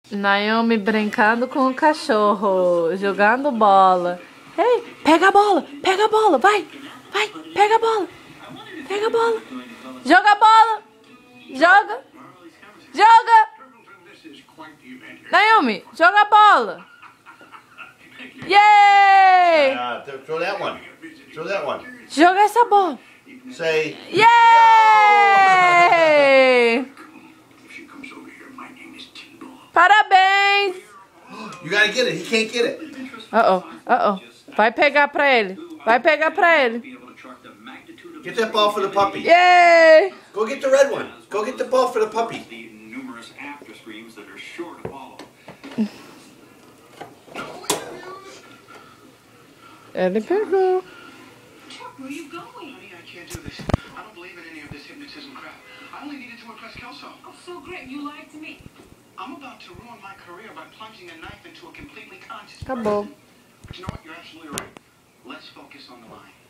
Naomi brincando com o cachorro, jogando bola. Ei, pega a bola, vai, pega a bola, joga a bola, joga. Naomi, joga a bola. Yay! Throw that one. Joga essa bola. Say, Yay! Parabéns! you gotta get it. He can't get it. Vai pegar pra ele. Get that ball for the puppy. Yay! Go get the red one. Go get the ball for the puppy. Ele pegou. Chuck, where are you going? Honey, I can't do this. I don't believe in any of this hypnotism crap. I only needed to impress Kelso. Oh, so great. You lied to me. I'm about to ruin my career by plunging a knife into a completely conscious Acabou. person. But you know what? You're absolutely right. Let's focus on the line.